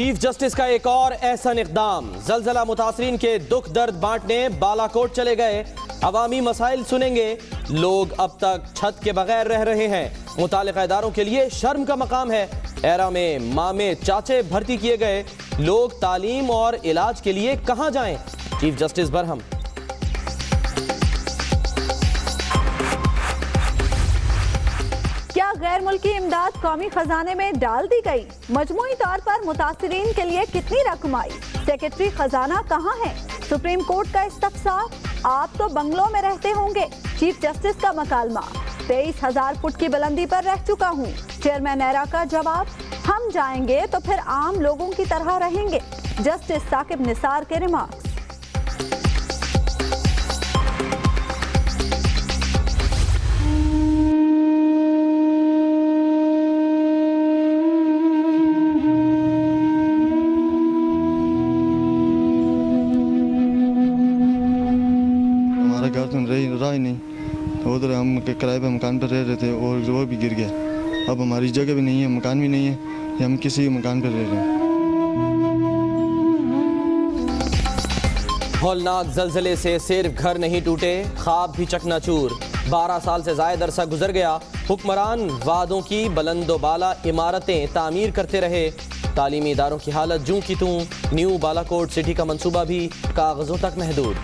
Chief justice का एक और एहसन इक़दाम, जलजला मुतासरीन के दुख दर्द बांटने बालाकोट चले गए। अवामी मसाइल सुनेंगे। लोग अब तक छत के बगैर रह रहे हैं। मुतालिका इदारों के लिए शर्म का मकाम है। एरा में मामे चाचे भर्ती किए गए। लोग तालीम और इलाज के लिए कहां जाएं? Chief justice Barham. क्या गैर मुल्की इमदाद कौमी खजाने में डाल दी गई? मजमूई तौर पर मुतासिरीन के लिए कितनी रकम आई? सेक्रेटरी खजाना कहाँ है? सुप्रीम कोर्ट का इस्तफसार, आप तो बंगलों में रहते होंगे। चीफ जस्टिस का मकालमा, 23,000 फुट की बुलंदी पर रह चुका हूँ। चेयरमैन एरा का जवाब, हम जाएंगे तो फिर आम लोगों की तरह रहेंगे। जस्टिस साकिब निसार के रिमार्क्स। रहा ही नहीं, उधर हम किराए पे मकान पर रह रहे थे और वो भी गिर गया। अब हमारी जगह भी नहीं है, मकान भी नहीं है, हम किसी मकान पर रह रहे हैं। हौलनाक जलजले से सिर्फ घर नहीं टूटे, ख्वाब भी चकनाचूर। 12 साल से ज़ायद अरसा गुजर गया। हुक्मरान वादों की बुलंदोबाला इमारतें तामीर करते रहे। तालीमी इदारों की हालत जूं की तूं। न्यू बालाकोट सिटी का मंसूबा भी कागजों तक महदूद।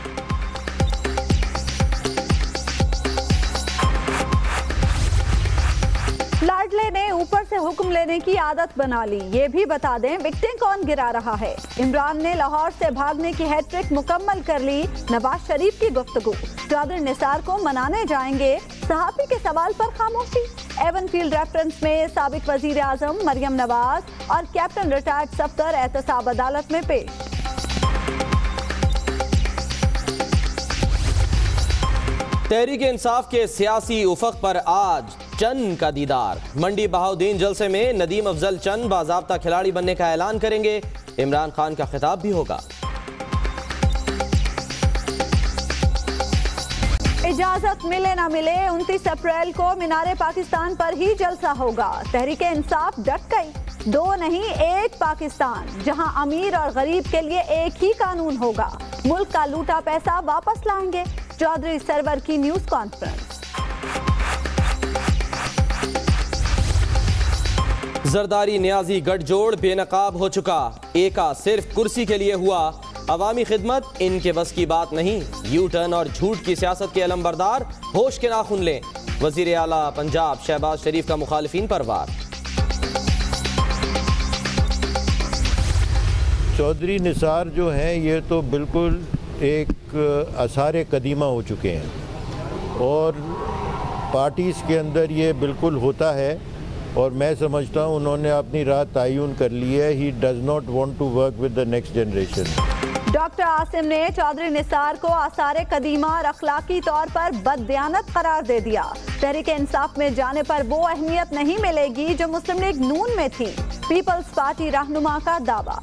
लाडले ने ऊपर से हुक्म लेने की आदत बना ली। ये भी बता दें विकेटें कौन गिरा रहा है? इमरान ने लाहौर से भागने की हैट्रिक मुकम्मल कर ली। नवाज शरीफ की गुफ्तगू, चौधरी निसार को मनाने जाएंगे। सहाफी के सवाल पर खामोशी। एवन फील्ड रेफरेंस में साबिक वजीर आजम मरियम नवाज और कैप्टन रिटायर्ड सफदर एहतसाब अदालत में पेश। तहरीक इंसाफ के सियासी उफक पर आज चंद का दीदार। मंडी बहाउद्दीन जलसे में नदीम अफजल चंद बाज़ाब्ता खिलाड़ी बनने का ऐलान करेंगे। इमरान खान का खिताब भी होगा। इजाजत मिले ना मिले 29 अप्रैल को मीनारे पाकिस्तान पर ही जलसा होगा। तहरीक इंसाफ डट गई। 2 नहीं 1 पाकिस्तान, जहां अमीर और गरीब के लिए एक ही कानून होगा। मुल्क का लूटा पैसा वापस लाएंगे। चौधरी सरवर की न्यूज कॉन्फ्रेंस। जरदारी न्याजी गठजोड़ बेनकाब हो चुका। एका सिर्फ कुर्सी के लिए हुआ। अवामी खिदमत इनके बस की बात नहीं। यू टर्न और झूठ की सियासत के अलमबरदार होश के नाखून लें। वजीर आला पंजाब शहबाज शरीफ का मुखालिफिन पर वार। चौधरी निसार जो हैं ये तो बिल्कुल एक आसार कदीमा हो चुके हैं और पार्टीज़ के अंदर ये बिल्कुल होता है और मैं समझता हूँ उन्होंने अपनी राह तयन कर ली है। He does not want to work with the next generation. Doctor Asim ने चौधरी निसार को आसार कदीमा और अखलाकी तौर पर बददियानत करार दे दिया। तहरीक इंसाफ में जाने पर वो अहमियत नहीं मिलेगी जो मुस्लिम लीग नून में थी। पीपल्स पार्टी रहनुमा का दावा।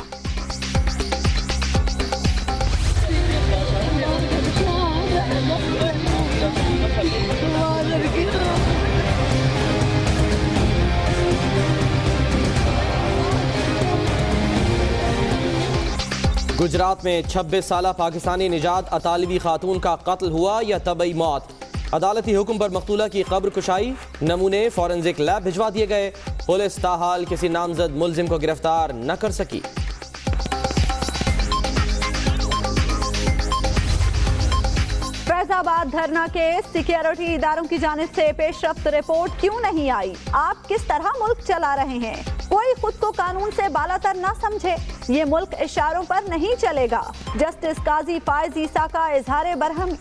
गुजरात में 26 साला पाकिस्तानी निजात अतालवी खातून का कत्ल हुआ या तबई मौत। अदालती हुक्म पर मकतूला की कब्र कुशाई। नमूने फॉरेंसिक लैब भिजवा दिए गए। पुलिस ताहाल किसी नामजद मुलजिम को गिरफ्तार न कर सकी। फैजाबाद धरना केस, सिक्योरिटी इदारों की जानिब से पेशरफ्त रिपोर्ट क्यों नहीं आई? आप किस तरह मुल्क चला रहे हैं? कोई खुद को कानून से बालातर ना समझे। ये मुल्क इशारों पर नहीं चलेगा। जस्टिस काजी फायज ईसा का इजहार बरहम।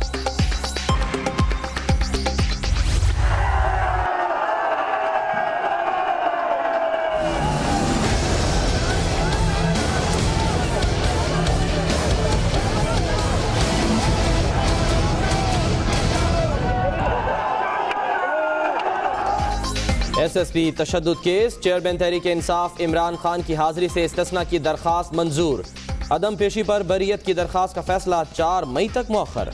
SSP तशद्दुद केस, चेयरमैन तहरीक इंसाफ इमरान खान की हाजिरी से इस्तिस्ना की दरखास्त मंजूर। अदम पेशी पर बरियत की दरखास्त का फैसला 4 मई तक मुअख्खर।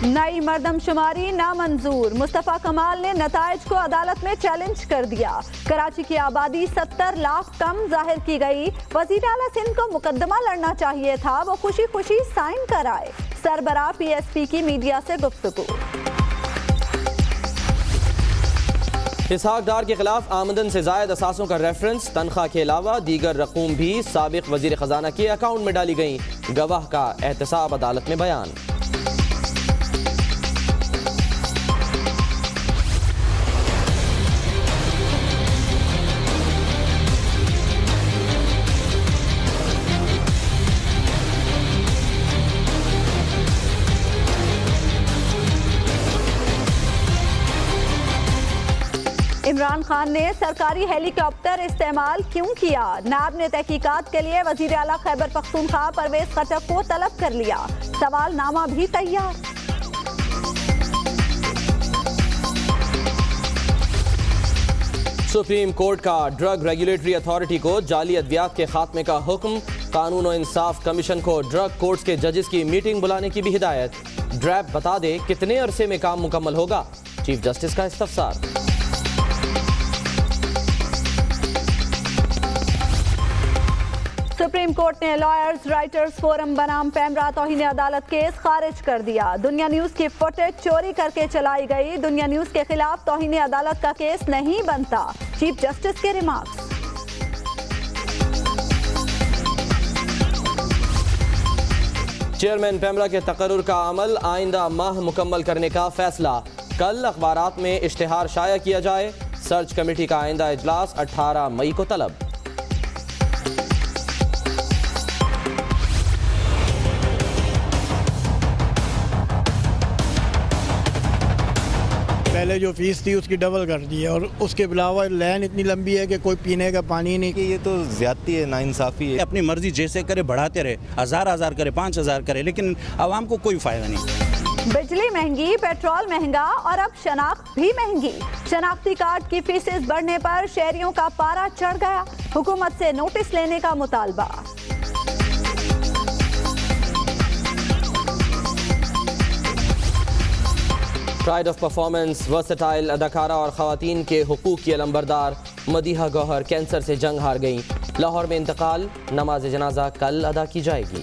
नई मर्दमशुमारी नामंजूर, मुस्तफ़ा कमाल ने नताइज को अदालत में चैलेंज कर दिया। कराची की आबादी 70 लाख कम जाहिर की गई। वज़ीर आला सिंध को मुकदमा लड़ना चाहिए था, वो खुशी खुशी साइन कराए। सरबराह PSP की मीडिया से गुफ्तगू। इसहाक डार के खिलाफ आमदन से जायद असासों का रेफरेंस, तनख्वाह के अलावा दीगर रकूम भी साबिक वजीर खजाना के अकाउंट में डाली गई। गवाह का एहतसाब अदालत में बयान। इमरान खान ने सरकारी हेलीकॉप्टर इस्तेमाल क्यों किया? नाब ने तहकीकात के लिए वजीर आला खैबर पख्तूनख्वा परवेज खटक को तलब कर लिया। सवालनामा भी तैयार। सुप्रीम कोर्ट का ड्रग रेगुलेटरी अथॉरिटी को जाली अद्वियात के खात्मे का हुक्म। कानून और इंसाफ कमीशन को ड्रग कोर्ट्स के जजेस की मीटिंग बुलाने की भी हिदायत। ड्रैप बता दे कितने अरसे में काम मुकम्मल होगा, चीफ जस्टिस का इस्तफसार। सुप्रीम कोर्ट ने लॉयर्स राइटर्स फोरम बनाम पैमरा तौहीन अदालत केस खारिज कर दिया। दुनिया न्यूज की फुटेज चोरी करके चलाई गई। दुनिया न्यूज के खिलाफ तौहीन अदालत का केस नहीं बनता, चीफ जस्टिस के रिमार्क्स। चेयरमैन पैमरा के तकर्रुर का अमल आइंदा माह मुकम्मल करने का फैसला। कल अखबारात में इश्तिहार शाया किया जाए। सर्च कमेटी का आइंदा इजलास 18 मई को तलब। पहले जो फीस थी उसकी डबल कर दी है और उसके अलावा लाइन इतनी लंबी है कि कोई पीने का पानी नहीं। ये तो ज्यादती है, नाइंसाफी है। अपनी मर्जी जैसे करे बढ़ाते रहे, 1000 करे, 5000 करे, लेकिन आवाम को कोई फायदा नहीं। बिजली महंगी, पेट्रोल महंगा और अब शनाख्त भी महंगी। शनाख्ती कार्ड की फीसें बढ़ने पर शहरियों का पारा चढ़ गया। हुकूमत से नोटिस लेने का मुतालबा। प्राइड ऑफ परफॉर्मेंस, वर्सेटाइल अदाकारा और खवातीन के हुकूक की अलंबरदार मदीहा गौहर कैंसर से जंग हार गई। लाहौर में इंतकाल, नमाज जनाजा कल अदा की जाएगी।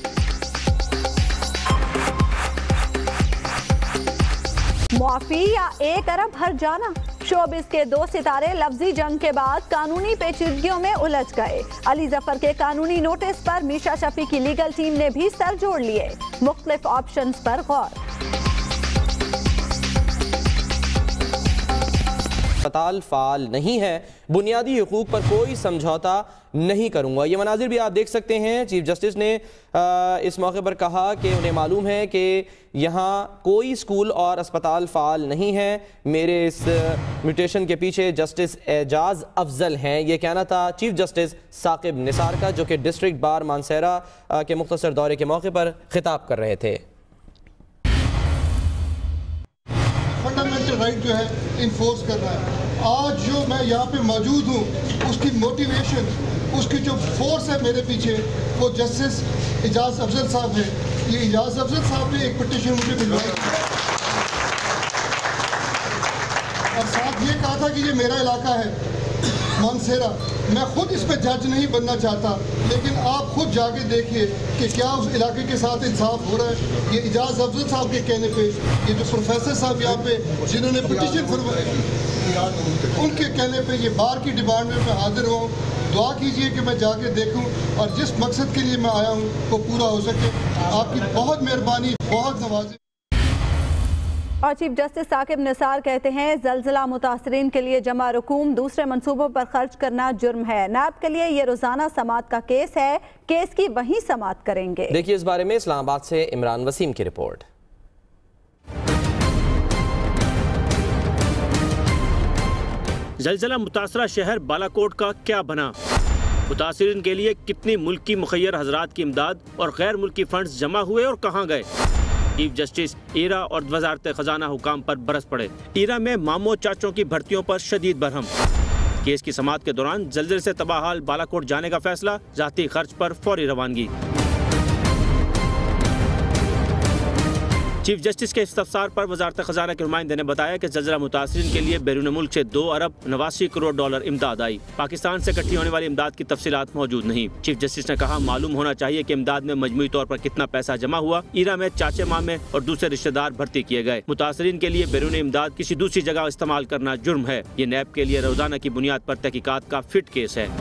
मुआफी या 1 अरब हर जाना, शोबिस के 2 सितारे लफ्जी जंग के बाद कानूनी पेचीदगियों में उलझ गए। अली जफर के कानूनी नोटिस पर मीशा शफी की लीगल टीम ने भी सर जोड़ लिए। मुख्तलिफ ऑप्शंस पर गौर। अस्पताल फाल नहीं है, बुनियादी हुकूक पर कोई समझौता नहीं करूंगा। ये मनाजिर भी आप देख सकते हैं। चीफ जस्टिस ने इस मौके पर कहा कि उन्हें मालूम है कि यहाँ कोई स्कूल और अस्पताल फाल नहीं है। मेरे इस म्यूटेशन के पीछे जस्टिस एजाज अफजल हैं, ये कहना था चीफ जस्टिस साकिब निसार का, जो कि डिस्ट्रिक्ट बार मानसेरा के मुख्तसर दौरे के मौके पर खिताब कर रहे थे। फंडामेंटल राइट जो है इन्फोर्स कर रहा है। आज जो मैं यहाँ पे मौजूद हूँ, उसकी मोटिवेशन, उसकी जो फोर्स है मेरे पीछे, वो जस्टिस एजाज अफजल साहब है। ये एजाज अफजल साहब ने एक पिटीशन मुझे भिजवाई और साथ ये कहा था कि ये मेरा इलाका है मानसेरा। मैं खुद इस पे जज नहीं बनना चाहता, लेकिन आप खुद जाके देखिए कि क्या उस इलाके के साथ इंसाफ हो रहा है। ये एजाज अफजल साहब के कहने पे, ये जो प्रोफेसर साहब यहाँ पे जिन्होंने पिटीशन उनके कहने पे ये बार की डिमांड में मैं हाजिर हुआ हूँ। दुआ कीजिए कि मैं जाके देखूँ और जिस मकसद के लिए मैं आया हूँ वो पूरा हो सके। आपकी बहुत मेहरबानी, बहुत नवाजी। और चीफ जस्टिस साकिब निसार कहते हैं जलजिला मुतासरीन के लिए जमा रकूम दूसरे मंसूबों पर खर्च करना जुर्म है। नैब के लिए ये रोजाना समात का केस है, केस की वहीं समात करेंगे। देखिए इस बारे में इस्लामाबाद से इमरान वसीम की रिपोर्ट। जलजिला मुतासरा शहर बालाकोट का क्या बना? मुतासरीन के लिए कितनी मुल्की मुखैर हजरात की इमदाद और गैर मुल्की फंड्स जमा हुए और कहाँ गए? चीफ जस्टिस ईरा और वजारत खजाना हुकाम पर बरस पड़े। ईरा में मामो चाचों की भर्तियों पर शदीद बरहम। केस की समात के दौरान जलजिले से तबाहाल बालाकोट जाने का फैसला, जाती खर्च पर फौरी रवानगी। चीफ जस्टिस के इस्तफसार पर वजारत खजाना के नुमाइंदे ने बताया कि ज़लज़ला मुतासिरीन के लिए बैरून मुल्क से 2 अरब 89 करोड़ डॉलर इमदाद आई। पाकिस्तान से इकट्ठी होने वाली इमदाद की तफसीलात मौजूद नहीं। चीफ जस्टिस ने कहा, मालूम होना चाहिए कि इमदाद में मजमूई तौर पर कितना पैसा जमा हुआ। ईरा में चाचे मामे और दूसरे रिश्तेदार भर्ती किए गए। मुतासिरीन के लिए बैरून इमदाद किसी दूसरी जगह इस्तेमाल करना जुर्म है। ये नैब के लिए रोजाना की बुनियाद पर तहकीकात का फिट केस है।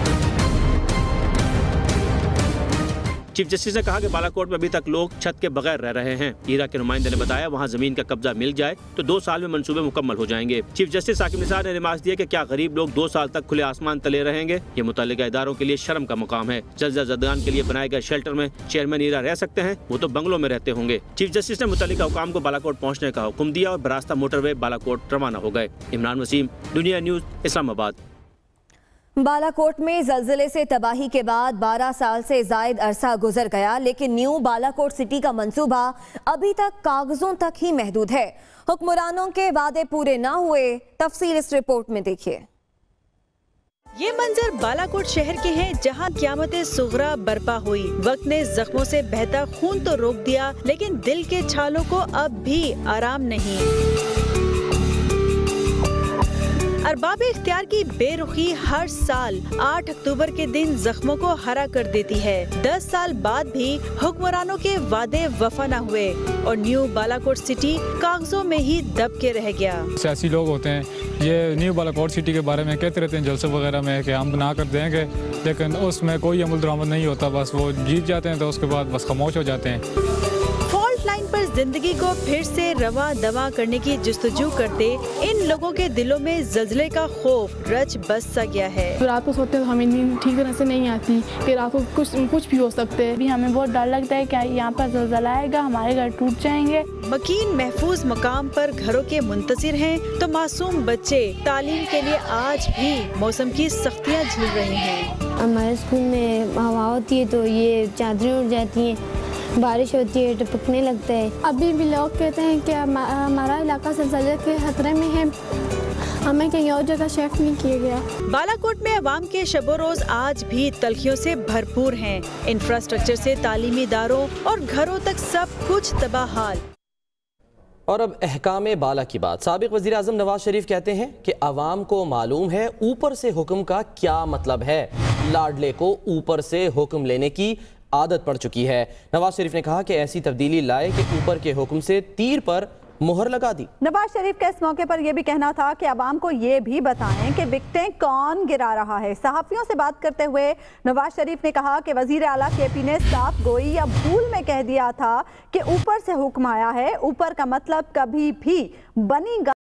चीफ जस्टिस ने कहा कि बालाकोट में अभी तक लोग छत के बगैर रह रहे हैं। ईरा के नुमाइंदे ने बताया, वहाँ जमीन का कब्जा मिल जाए तो 2 साल में मंसूबे मुकम्मल हो जाएंगे। चीफ जस्टिस साकिब निसार ने रिमार्क दिया कि क्या गरीब लोग 2 साल तक खुले आसमान तले रहेंगे? ये मुतल्लिका इदारों के लिए शर्म का मुकाम है। जल्जा जदगान के लिए बनाए गए शेल्टर में चेयरमैन ईरा रह सकते हैं, वो तो बंगलों में रहते होंगे। चीफ जस्टिस ने मुतल्लिका हुकाम को बालाकोट पहुँचने का हुक्म दिया और बरास्ता मोटरवे बालाकोट रवाना हो गए। इमरान वसीम, दुनिया न्यूज़, इस्लामाबाद। बालाकोट में ज़लज़ले से तबाही के बाद 12 साल से ज़ायद अरसा गुजर गया, लेकिन न्यू बालाकोट सिटी का मंसूबा अभी तक कागजों तक ही महदूद है। हुक्मरानों के वादे पूरे ना हुए, तफसील इस रिपोर्ट में देखिए। ये मंजर बालाकोट शहर के हैं, जहां क़यामत सुग़रा बर्पा हुई। वक्त ने जख्मों से बहता खून तो रोक दिया, लेकिन दिल के छालों को अब भी आराम नहीं। अरबाब इख्तियार की बेरुखी हर साल 8 अक्टूबर के दिन जख्मों को हरा कर देती है। 10 साल बाद भी हुक्मरानों के वादे वफा न हुए और न्यू बालाकोट सिटी कागजों में ही दब के रह गया। सियासी लोग होते हैं, ये न्यू बालाकोट सिटी के बारे में कहते रहते हैं जलसे वगैरह में कि हम बना कर देंगे, लेकिन उसमें कोई अमल दरामद नहीं होता। बस वो जीत जाते हैं तो उसके बाद बस खामोश हो जाते हैं। लाइन पर जिंदगी को फिर से रवा दवा करने की जुस्तजू करते इन लोगों के दिलों में ज़लज़ले का खौफ रच बस सा गया है। रात को सोते हमें नींद ठीक तरह से नहीं आती कि रात को कुछ भी हो सकते है। अभी हमें बहुत डर लगता है कि यहाँ पर ज़लज़ला आएगा, हमारे घर टूट जाएंगे। मकीन महफूज मकाम पर घरों के मुंतज़िर हैं तो मासूम बच्चे तालीम के लिए आज भी मौसम की सख्तियाँ झेल रहे हैं। हमारे स्कूल में हवा होती है तो ये चादरें उड़ जाती हैं, बारिश होती है टपकने लगता है। अभी भी लोग कहते हैं कि हमारा इलाका ज़लज़ले के खतरे में है, हमें कहीं और जगह शिफ्ट नहीं किया गया। बालाकोट में अवाम के शबो रोज आज भी तलखियों से भरपूर हैं। इंफ्रास्ट्रक्चर से तालीमी इदारों और घरों तक सब कुछ तबाह हाल। और अब अहकाम बाला की बात। साबिक वज़ीर आज़म नवाज शरीफ कहते हैं कि अवाम को मालूम है ऊपर से हुक्म का क्या मतलब है। लाडले को ऊपर से हुक्म लेने की आदत पड़ चुकी है। नवाज शरीफ ने कहा कि ऐसी तब्दीली लाए कि ऊपर के हुक्म से तीर पर मुहर लगा दी। नवाज शरीफ का इस मौके पर यह भी कहना था कि अवाम को ये भी बताएं कि विकटें कौन गिरा रहा है। सहाफियों से बात करते हुए नवाज शरीफ ने कहा कि वजीर आला केपी ने साफ गोई या भूल में कह दिया था कि ऊपर से हुक्म आया है। ऊपर का मतलब कभी भी बनी